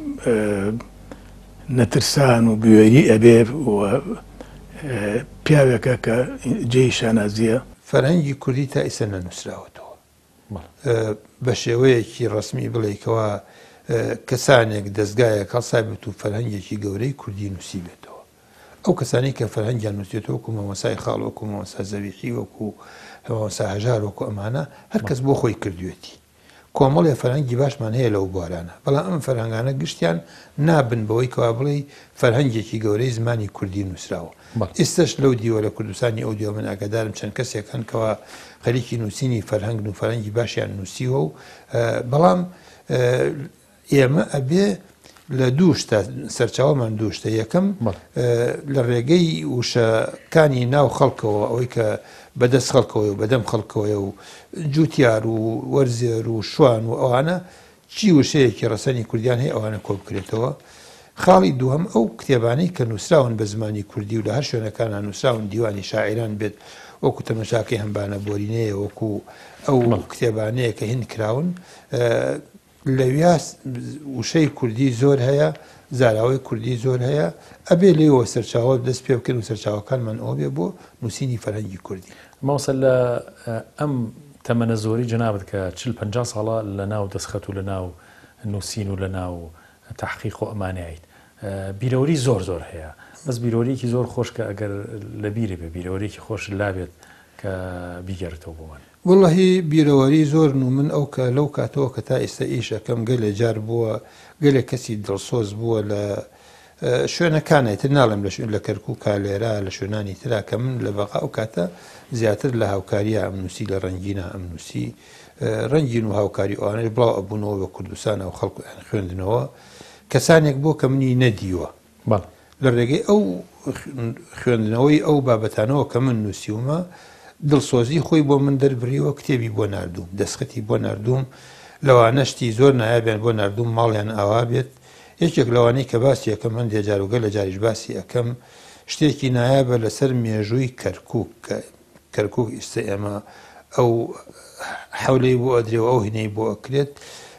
نەترسان و بوێری ئەبێ و پیاوێکە کە جێی شانازیە فەرهەنگی کوردی تا ئێستا نەنووسراوەتەوە بە شێوەیەکی ڕسمی بڵێکەوە کەسانێک دەستگایە کەڵسابێت و فەرهەنگێکی گەورەی کوردی نووسی بێتەوە ئەو کەسانی کە فەرهەنگیان نووسێتەوە وەکو مەمەسای خاڵ وەکو مەمەسا زەویحی وەکو مەمەسا هەژار وەکو ئەمانە هەر کەس بۆ خۆی کردوێتی کۆمەڵێ فەرهەنگی باشمان هەیە لەو بوارانە بەڵام ئەم فەرهەنگانە گشتیان نابن بەوەی کەوا بڵێ فەرهەنگێکی گەورەی زمانی کوردی نووسراوە ئێستش لەو دیوە لە کوردستانی ئەو دیوە من ئاگادارم چەند کەسێک هەن کەوا خەریکی نووسینی فەرهەنگ و فەرهەنگی باشیان نووسیوە و بەڵام ئێمە ئەبێ لە دووشتە سەرچاوەمان دووشتە یەکەم لە ڕێگەی وشەکانی ناو خەڵکەوە ئەوەی کە بەدەست خەڵکەوە و بەدەم خەڵکەوەیە و جوتیار و وەرزێر و شوان و ئەوانە چی وشەیەکی ڕەسەنی کوردیان هەیە ئەوانە کۆ بکرێتەوە. خاڵی دووەم ئەو کتێبانەی کە نووسراون بە زمانی کوردی و لە هەر شوێنەکانان نووسراون دیوانی شاعران بێت وەکو تەمەشاکەی هەمبانە بۆرینەیە وەکو ئەو کتێبانەیە کە هین کراون لەویا وشەی کوردی زۆر هەیە زاراوەی کوردی زۆر هەیە ئەبێ لێەوە سەرچاوە دەست پێ بکەن و سەرچاوەکانمان ئەوە بێ بۆ نووسینی فەرهەنگی کوردی. ماوسە لە ئەم تەمەنە زۆری جەنابەت کە 40-50 ساڵە لە ناو دەستخەت و لە ناو نووسین و لە ناو تحقیق و ئەمانەیت بیرەوەری زۆر زۆر هەیە بەس بیرۆریەکی زۆر خۆش کە ئەگەر لە بیرێ بێ بیرەوەریەکی خۆش لابێت کە بیگەڕێتەوە بۆمان. وڵڵاهی بیرەوەری زۆر و من ئەو کە لەو کاتەوە کە تا ئێستا ئیشەکەم گەلێ جار بووە گەلێک کەسی دڵسۆز بووە لە شوێنەکانێتتر ناڵم لە کەرکوو کالێرا لە شوێنانی ترا کە من لە بەقا ئەو کاتە زیاتر لە هاوکاریە ئەم نووسی لە ڕەنگینە ئەم نووسی ڕەنگین و هاوکاری ئەوانش بڵاو ئەبوونەوە بە کوردستان و خەڵک خوێندنەوە کەسانێک بۆ کە منی نەدیوە لە ڕێگەی ئەو خوێندنەوەی ئەو بابەتانەوە کە من نووسیومە دڵسۆزی خۆی بۆ من دەربریوە کتێبی بۆ نردوم دەستخەتی بۆ نردوم لەوانەشتی زۆر نایابێن بۆ نردوم ماڵیان ئاوا بێت یەکێک لەوانەی کە باسی یەکەم هەندێک جاروگە لە جاریش باسی ئەەکەم شتێکی نایابە لەسەر مێژووی کەرکووک ئێستا ئێمە ئەو حولەی بۆ ئەدرێەوە ئەو هینەی بۆ ئەکرێت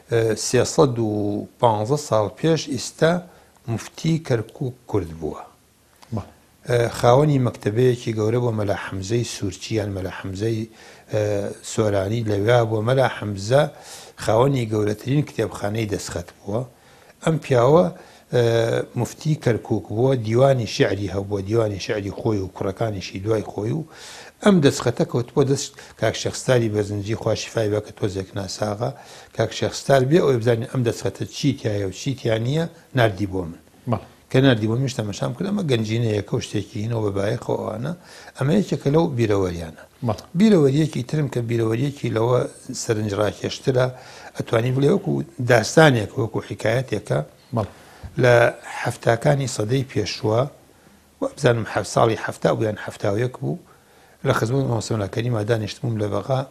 315 ساڵ پێش ئێستا مفتی کەرکووک کورد بووە خاوەنی مەکتەبەیەکی گەورە بۆ مەلا حەمزەی سوورچیان مەلا حەمزەی سۆرانی لەویا بۆ مەلا حەمزە خاوەنی گەورەترین کتێبخانەی دەستخەت بووە ئەم پیاوە مفتی کەرکووک بووە دیوانی شعری هەبووە دیوانی شعری خۆی و کوڕەکانیشی دوای خۆی و ئەم دەستخەتە کەوت بۆ دەست کاک شەخستاری بەرزنجی خواشیفای بە کە تۆزێک ناساغا کاک شەخستار بێ ئەوی بزانین ئەم دەستخەتە چیتیایە و چیتیان نییە نردی بۆ من کە نردی بۆ میش تەمەشام کرد ئەمە گەنجینەیەکە و شتێکی هینەوە بەبایەخەوە ئەوانە ئەمە یەکێکە لەو بیرەوەریانە بیرەوەریەکی ترم کە بیرەوەریەکی لەوە سەرنجڕاکێشترە ئەتوانی بڵێ وەکو داستانێک وەکو حکایەتێکە لە هەفتاکانی سەدەی پێشووە بزانم ساڵی هەفتا بوویان هەفتاوەک بوو لە خزمەت مامۆستاکەریما دانیشتبووم لە بەغا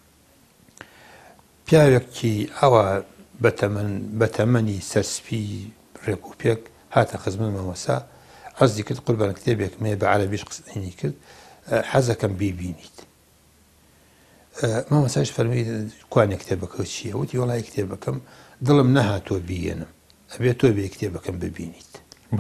پیاوێکی ئەوە بەتەمەنی سەرسپی ڕێک و پێک هاتە خزمەت مامۆستا عەرزی کرد قوربان کتێبێک مێ بە عەرەبیش قسەی کرد حەزەکەم بیبینیت مامۆستاش فەرمووی کوانێ کتێبەکە چییە وتی وەڵای کتێبەکەم دڵم نەهاتۆ بیێنم ئەبێت تۆ بێ کتێبەکەم ببینیت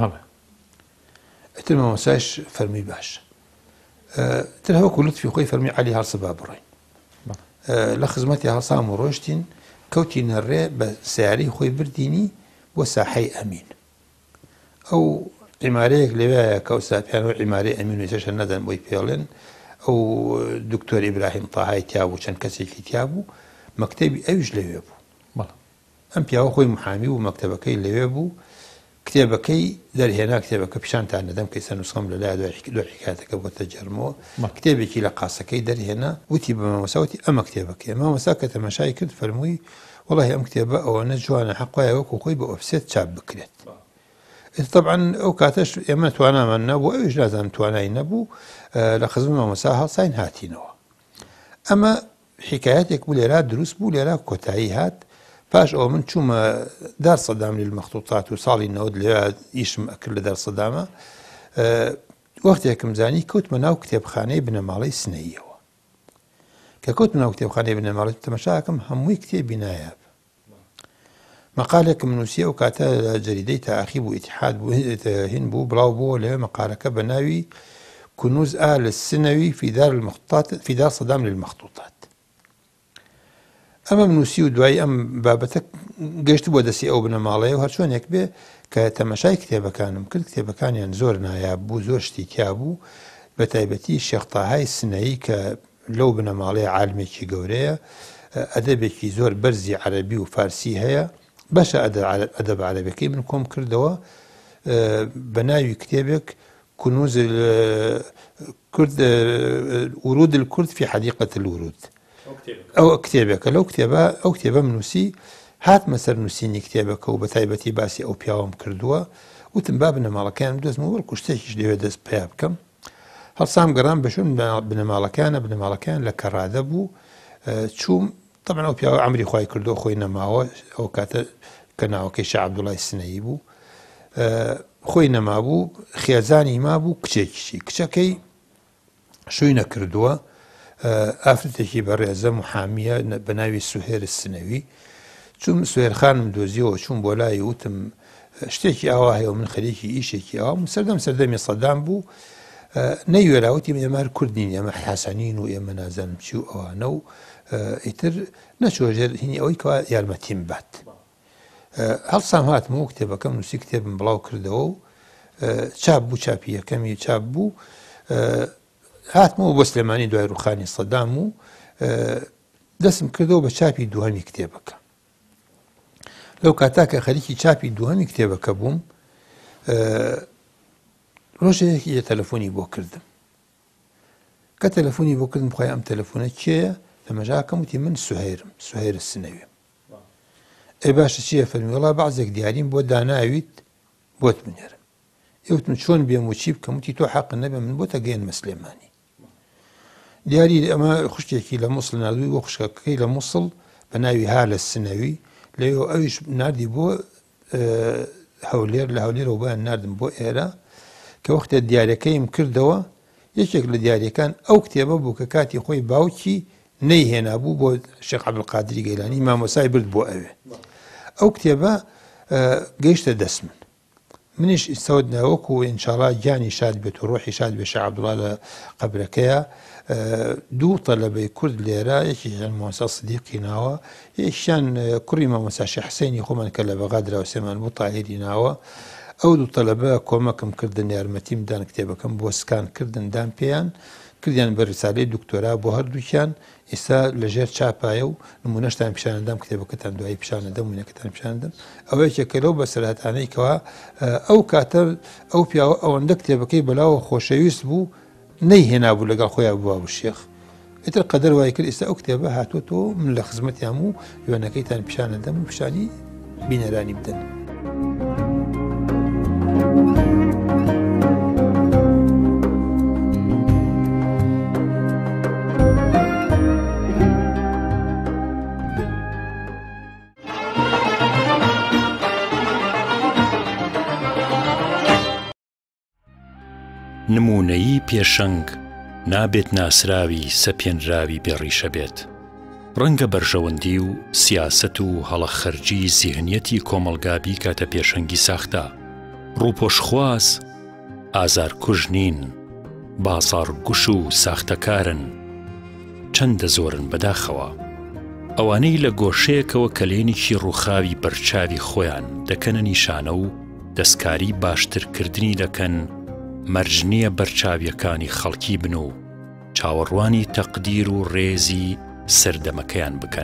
ئەتر مامۆستاش فەرمووی باش تر هەوەکو لوتفی خۆی فەرمی عەلی هەڵسە با بڕۆین لە خزمەتی هەڵسام و ڕۆشتین کەوتی نەڕێ بە سیارەی خۆی بردینی بۆ ساحەی ئەمین ئەو عیمارەیەک لەوەیە کە ئەوساپیانەوە عیمارەی ئەمین و ێسەشە نەدەن بۆی پێڵێن ئەو دکتۆر ئیبراهیم تاهای تیا بوو چەند کەسێکی تیا بوو مەکتەبی ئەویش لەوێ بوو ئەم پیاوە خۆی محامی و مەکتەبەکەی لەوێ بوو کتێبەکەی دەرهێنا کتێبەکە پیشانتان نەدەم کە ئێستا نوسخەم لەلای دوای حکایەتەکە بۆتە جەرمەوە کتێبێکی لە قاسەکەی دەرهێنا وتی بە مامۆستا وتی ئەمە کتێبەکەی مامۆستا کە تەماشای کرد فەرمووی وەڵاهی ئەم کتێبە ئەوەنە جوانە حەقایە وەکو خۆی بە ئۆفسێت چاپ بکرێت طبعا ئەو کاتەش ئێمە توانامان نەبوو ئەویش نازانم توانایی نەبوو لە خزمەت مامۆستا هەڵساین هاتینەوە ئەمە حکایەتێک بوو لێرا دروست بوو لێرا کۆتایی هات پاش ئەو من چوومە دار سەدام للمەخطوطات و ساڵی 90 لێرا ئیشم ئەکرد لە دار سەدامە وەختێکم زانی کەوتمە ناو کتێبخانەی بنەماڵەی سنەییەوە کە کەوتمە ناو کتێبخانەی بنەماڵەی تەماشاکەم هەمووی کتێبی نایاب مەقالێکم نووسیە و کاتە لە جەریدەی تاعقیب و ئیتیحاد بوو هین بوو بڵاو بووە لەوێ مەقالەکە بە ناوی كنوز آل السنوي في دار صدام للمخطوطات ئەمە نووسی و دوایی ئەم بابەتە گەشت بۆ دەستی ئەو بنەماڵەیە و هەرچۆنێک بێ کە تەماشای کتێبەکانم کرد کتێبەکانیان زۆر نایاب بوو زۆر شتی تیا بوو بە تایبەتی شێخ تاهای سنەیی کە لەو بنەماڵەیە عالمێکی گەورەیە ئەدەبێکی زۆر بەرزی عەرەبی و فارسی هەیە بەشە ئەدەب عەرەبیەکەی من کۆم کردەوە بە ناوی کتێبێک كنوز الكرد ورود الكرد في حديقة الورود أو كتابك لو كتابة أو كتابة منوسي هاتمە سەر نووسینی کتێبەکە و بە تایبەتی باسی ئەو پیاوەم کردووە وتم با بنەماڵەکان دەستم وەڵکو شتێکیش دەوێت دەست پیا بکەم هەڵسام گەڕام بەشون بنەماڵەکان لە کەڕادە بوو چووم طبعا ئەو پیاوە عەمری خوای کردو خۆی نەماوە ئەو کاتە کە ناوەکەی شێخ عەبدوڵای سنەیی بوو خۆی نەمابوو خێزانی مابوو کچێکیشی کچەکەی شووی نەکردووە ئافرەتێکی بەڕێزە محامیە بە ناوی سوهێر سنەوی چوم سوهێر خانم دۆزیەوە چوون بۆ لای وتم شتێکی ئاوا هەیە و من خەریکی ئیشێکی ئاوام سەردەمی سەدام بوو نەیوێراوتی ئێمە کوردین ئێمە حەسەنین و ئێمە نازانم چی و ئەوانە و ئیتر نەچۆژێر هینی ئەوەی کەوا یارمەتیم بات هەڵسام هاتمەوە کتێبەکەم نووسی کتێبم بڵاو کردەوە و چاپ بوو چاپی یەکەمی چاپ بوو هاتمەوە بۆ سلێمانی دوای ڕوخانی سەدام و دەستم کردەوە بە چاپی دووهەمی کتێبەکە لەو کاتاکە خەریکی چاپی دووهەمی کتێبەکە بووم ڕۆژێکی تەلەفۆنی بۆ کردم کە تەلەفۆنی بۆ کردم بخوای ئەم تەلەفۆنە کێیە لە مەژاکەم وتی من سوهێر سنەویم ئەی باشە چییە فەرمی وەڵا بەعزێک دیاریم بۆ داناویت بۆت بنێرم ئێوتم چۆن بێم و چی بکەم وتی تۆ حەق نەبێ من بۆتە گەیەنمە سلێمانی دیاری ئەمە خوشتێکی لە مووسڵ نردووی بۆ خوشکەکەی لە مووسڵ بە ناوی هالە سنەوی لەوێ ئەویش نردی بۆ هەولێر لە هەولێرەوە بۆیان نردم بۆ ئێرە کە وەختە دیارەکەیم کردەوە یەکێک لە دیارەکان ئەو کتێبە بوو کە کاتی خۆی باوکی نەیهێنا بوو بۆ شێخ عەبدولقادری گەیلانی مامۆسای برد بۆ ئەوێ ئەو کتێبە گەیشتە دەست منیش ئیسەوت ناوەکو ئینشاڵڵا گیانی شاد بێت و ڕۆحی شاد بێ شێخ عەبدوڵڵا لە قەبرەکەیە دوو تەلەبەی کورد لێرە یەکیشیان مامۆستا سدیقی ناوە یەکیشیان کوڕی مامۆستا شێخ حسەینی خۆمان کە لە بەغا دراوە سێمان بۆ تاهیری ناوە ئەو دوو تەلەبە کۆمەکم کردن یارمەتیمدان کتێبەکەم بۆ سکان کردن دام پێیان کردیان بە ڕیسالەی دکتۆرا بۆ هەردووکیان ئێستا لەژێر چاپایە و نمونەشتان پیشانەدەم کتێبەکەتان دوایی پیشانەدەم وینەکەتان پیشانەدەم ئەوەیەکێکە لەو بەسەرهاتانەی کەوا ئەو کاتە ئەو پیاوە ئەوەندە کتێبەکەی بەلاوە خۆشەویست بوو نەیهێنا بوو لەگەڵ خۆیان بووە بوو شێخ ئیتر قەدەر وای کرد ئێستا ئەو کتێبە هاتوۆتەوە من لە خزمەتیان و وێنەکەیتان پیشانەدەم و پیشانی بینەرانی بدەن. نمونەیی پێشەنگ نابێت ناسراوی سەپێنراوی بێڕیشە بێت ڕەنگە بەرژەوەندی و سیاسەت و هەڵەخەرجی زیهنیەتی کۆمەڵگابی کاتە پێشەنگی ساختە ڕووپۆشخواز ئازارکوژ نین بازاڕگوش و ساختەکارن چەندە زۆرن بەداخەوە ئەوانەی لە گۆشەیەکەوە کەلێنێکی ڕووخاوی بەرچاوی خۆیان دەکەنە نیشانە و دەستکاری باشترکردنی دەکەن مەرجنیە بەرچاویەکانی خەڵکی بن و چاوەڕوانی تەقدیر و ڕێزی سەردەمەکەیان بکەن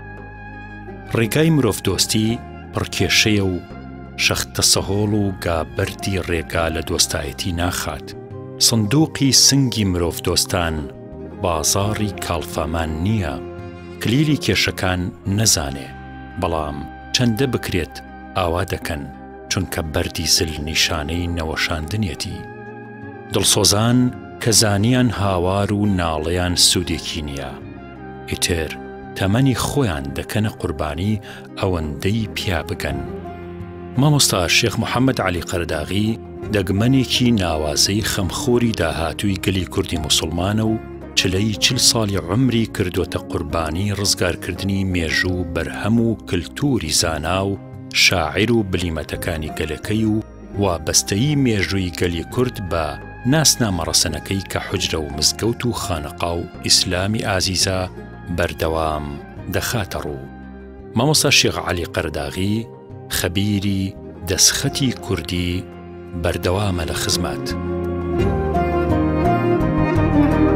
ڕێگای مرۆڤدۆستی پڕکێشەیە و شەختە سەهۆڵ و گابەردی ڕێگا لە دۆستایەتی ناخات سندوقی سنگی مرۆڤدۆستان بازاڕی کاڵفامان نییە کلیلی کێشەکان نەزانێ بەڵام چەندە بکرێت ئاوا دەکەن چونکە بەردی زل نیشانەی نەوەشاندنێتی دڵسۆزان کە زانیان هاوار و ناڵەیان سوودێکی نییە ئیتر تەمەنی خۆیان دەکەنە قوربانی ئەوەندەی پیا بگەن مامۆستا شێخ محەممەد عەلی قەرداغی دەگمەنێکی ناوازەی خەمخۆری داهاتووی گەلی کوردی موسڵمانە و 40 ساڵی عمری کردوتە قوربانی ڕزگارکردنی مێژوو بەرهەم و کلتوری زانا و شاعیر و بلیمەتەکانی گەلەکەی و وابەستەی مێژووی گەلی کورد بە ناسنامەڕەسەنەکەی کە حوجرە و مزگەوت و خانەقا و ئیسلامی ئازیزە بەردەوام دەخاتە ڕوو مامۆستا شێخ عەلی قەرداغی خەبیری دەسخەتی کوردی بەردەوامە لە خزمەت